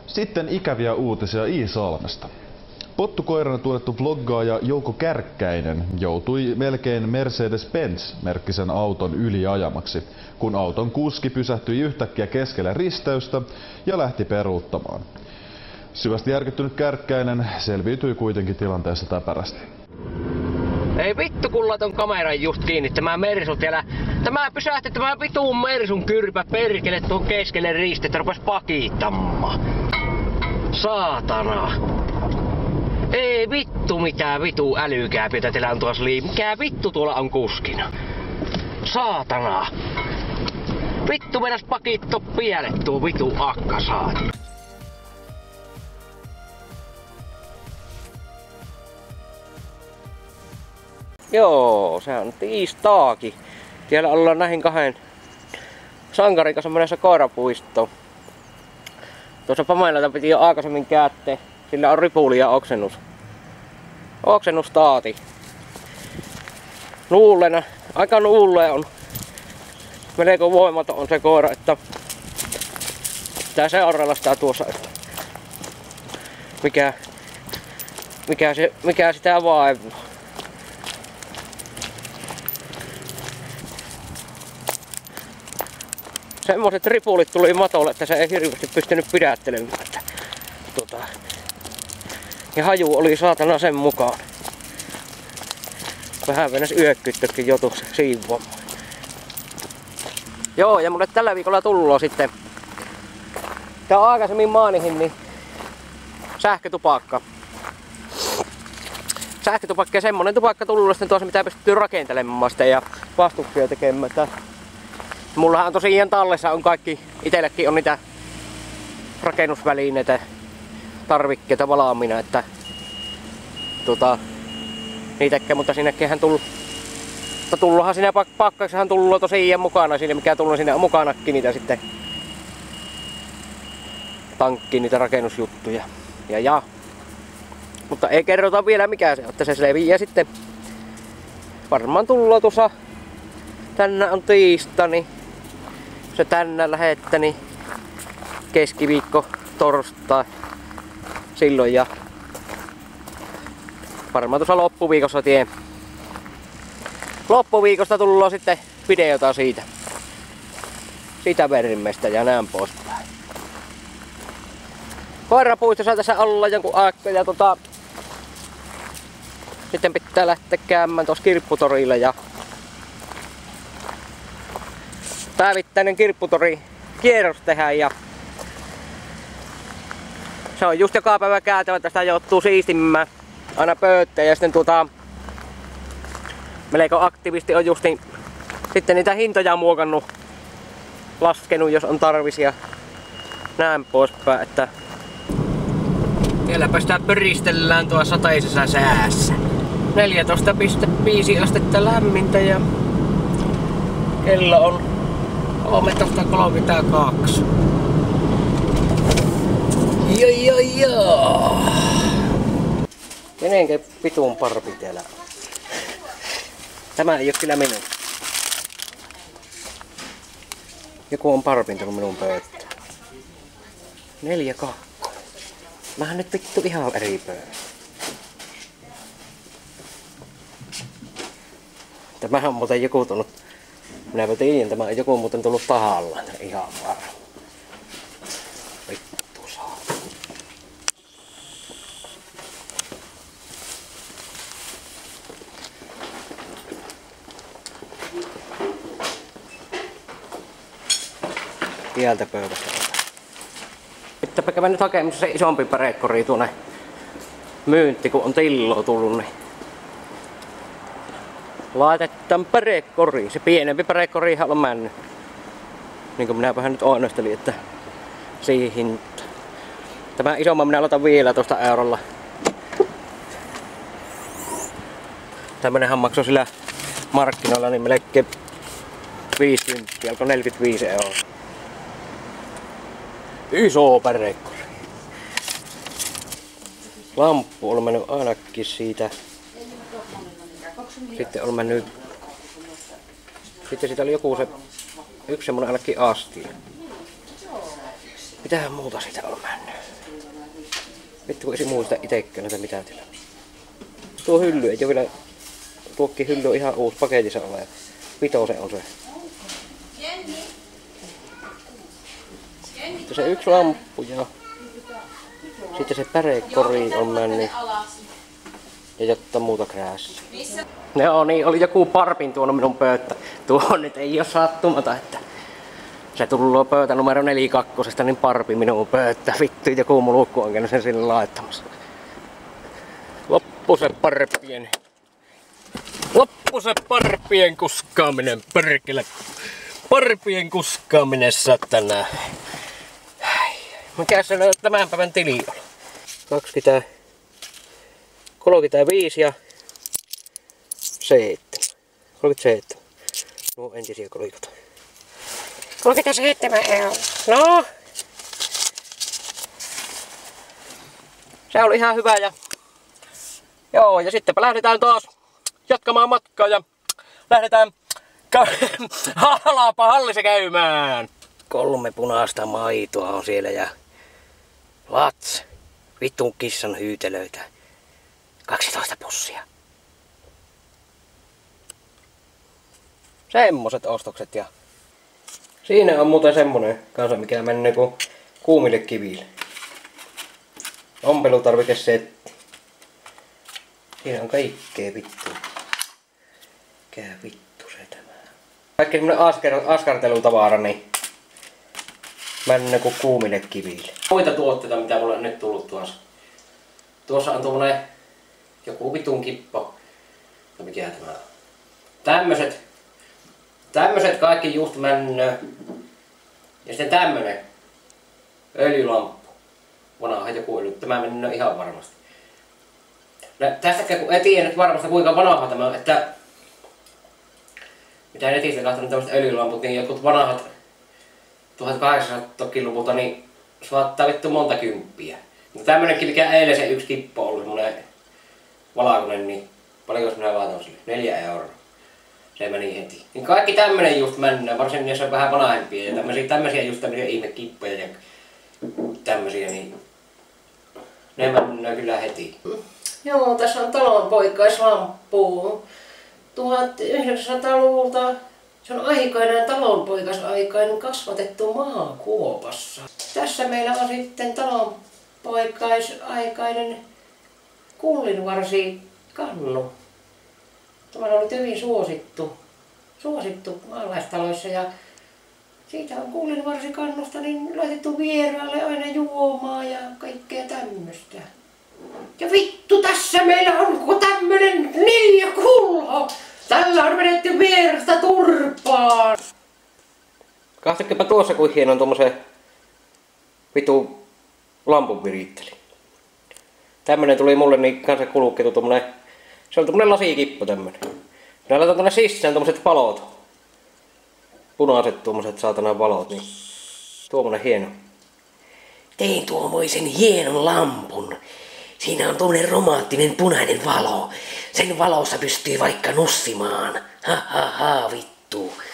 Sitten ikäviä uutisia Iisalmesta. Pottukoirana tunnettu vloggaaja Jouko Kärkkäinen joutui melkein Mercedes-Benz-merkkisen auton yliajamaksi, kun auton kuski pysähtyi yhtäkkiä keskellä risteystä ja lähti peruuttamaan. Syvästi järkyttynyt Kärkkäinen selviytyi kuitenkin tilanteessa täpärästi. Ei vittu kun laiton kameran just kiinni, tämä Mersu siellä. Tämä pysähti tämä vitun Mersun kyrpä perkele tuon keskelle ristettä, rupes pakittamaan. Saatana. Ei vittu mitään vitu älykääpiötä teillä on tuossa liikaa. Mikä vittu tuolla on kuskina? Saatana. Vittu mennäs pakitto pielet tuo vitu akka saatana. Joo, se on tiistaakin. Siellä ollaan näihin kahden sankarin kanssa mennessä koirapuistoon. Tuossa Pamelalta piti jo aikaisemmin käyttää. Sillä on ripuli ja oksennus. Oksennustaati. Luulena, aika nuulle on. Melko voimaton on se koira, että tää seurailla sitä tuossa, että mikä sitä vaivaa. Semmoiset ripulit tuli matolle, että se ei hirveästi pystynyt pidättelemään. Ja haju oli saatana sen mukaan. Vähän venäs yökkyttökin jotuksi siivoamaan. Joo, ja mulle tällä viikolla tullut sitten. Tää on aikaisemmin maanihin, niin sähkötupakka. Sähkötupakka ja semmonen tupakka tullut sitten tuossa, mitä pystyy rakentelemaan sitä ja vastuksia tekemään. Mullahan tosiaan tallessa on kaikki, itellekin on niitä rakennusvälineitä, tarvikkeita valaamina, että niitäkään, mutta sinnekin tulluthan siinä pakkauksessahan tullut tosiaan mukana, siinä mikä tullut siinä mukanakin niitä sitten tankkiin niitä rakennusjuttuja. Ja. Mutta ei kerrota vielä mikä se, että se selviää sitten. Varmaan tullut tuossa, tänään on tiistai, niin se tänään lähettää, niin keskiviikko, torstai, silloin ja varmaan tuossa loppuviikossa tien. Loppuviikosta tullaan sitten videota siitä verrimmestä ja näin poispäin. Koirapuistossa tässä olla jonkun aikaa ja sitten pitää lähteä käymään tuossa kirpputorilla ja päivittäinen kirpputori kierros tehdä ja se on just joka päivä käytävä, tästä joutuu siistimään aina pöytteen ja sitten melko aktiivisesti on justiin sitten niitä hintoja muokannut, laskenut jos on tarvis ja näin poispäin, että vieläpä sitä pyristellään tuossa sateisessa säässä. 14,5 astetta lämmintä ja kello on 13.32. Joo. Kenenkä vitun parvi täällä? Tämä ei oo kyllä minun. Joku on parpintanut minun pöytään. 4 kakkoa. Mähän nyt vittu ihan eri pöydä. Tämähän on muuten joku tullut. Minäpä tiedän, tämä on joku muuten tullut tahallaan. Ihan varma. Vittu saa. Tieltä pöydästä. Pitääpä käydä nyt hakemassa se isompi pärekori tuonne myynti, kun on tilloa tullut. Niin laitetaan pärekoriin. Se pienempi pärekorihan on mennyt. Niin kuin minä vähän nyt oinostelin, että siihen hintaan. Tämä isomman minä laitan vielä tuosta eurolla. Tämmönenhän maksoi sillä markkinoilla niin melkein 50, alkoi 45 €. Iso pärekori. Lamppu on mennyt ainakin siitä. Sitten on mennyt. Sitten siitä oli joku se yksi semmonen ainakin astia. Mitähän muuta siitä on mennyt? Vittu kun esi muista itekään näitä mitään tilaa. Tuo hylly ei oo vielä... Tuokki hylly on ihan uusi paketissa oleva. Vitosen on se. Sitten se yksi lamppu ja... Sitten se pärekori on mennyt. Ja jotta muuta kräässä. No niin, oli joku parpin tuonut minun pöyttä. Tuo nyt ei oo sattumata, että... Se tullut pöytä numero 42, niin parpi minun pöyttä. Vittu, joku mulukku on käynyt sen sinne laittamassa. Loppu se parpien kuskaaminen, perkele. Parpien kuskaaminen satana. Mikä se on tämän päivän tili on? 35 ja 7. 37. Nuo entisiä kolikoita. 37 €. No. Se oli ihan hyvä ja... Joo, ja sittenpä lähdetään taas jatkamaan matkaa ja lähdetään Halapa-hallissa käymään. 3 punaista maitoa on siellä ja lats, vittun kissan hyytelöitä. 12 pussia. Semmoset ostokset ja... Siinä on muuten semmonen kanssa, mikä menee kuumille kiville. Ompelutarvikesetti. Siinä on kaikkea vittua. Mikä vittu se tämä? Kaikki semmonen askartelutavara, niin mennä kuin kuumille kiville. Muita tuotteita, mitä mulle on nyt tullut tuossa. Tuossa on tommonen joku vitun kippo. No mikä tämä on? Tämmöset kaikki just männö. Ja sitten tämmönen öljylamppu. Vanha joku öljy. Tämä mennö ihan varmasti. Tästäkään kun ei tiedä nyt varmasti kuinka vanha tämä on, että mitä netistä katsonut tämmöset öljylamput, niin jotkut vanhat 1800-luvulta niin saattaa vittu monta kymppiä. Mutta tämmönenkin mikä eilen se yksi kippo oli semmonen valkoinen, niin paljonko minä laitoin sille? 4 €. Se meni heti. Niin kaikki tämmönen just mennään, varsinkin jos on vähän vanhempia ja tämmösiä just tämmösiä ihmekippoja ja tämmösiä, niin ne mennään kyllä heti. Joo, tässä on talonpoikaislamppu. 1900-luvulta. Se on talonpoikaisaikainen kasvatettu maakuopassa. Tässä meillä on sitten talonpoikaisaikainen kullinvarsikannu. Tämä on ollut hyvin suosittu maalaistaloissa ja siitä on kullinvarsikannusta niin laitettu vieraalle aina juomaa ja kaikkea tämmöstä. Ja vittu, tässä meillä on tämmönen 4 kulho! Tällä on vedetty vierasta turpaan! Kahtekkepa tuossa kuin hienon tommosen vitu lampun viritteli. Tämmönen tuli mulle niin kanssa kulukketu tommonen. Se on tommonen lasikippo tämmönen. Minä laitan tonne sisään tommoset valot. Punaiset tommoset saatana valot, niin tuommoinen hieno. Tein tuommoisen hienon lampun. Siinä on tuommoinen romanttinen punainen valo. Sen valossa pystyy vaikka nussimaan. Ha ha ha vittu.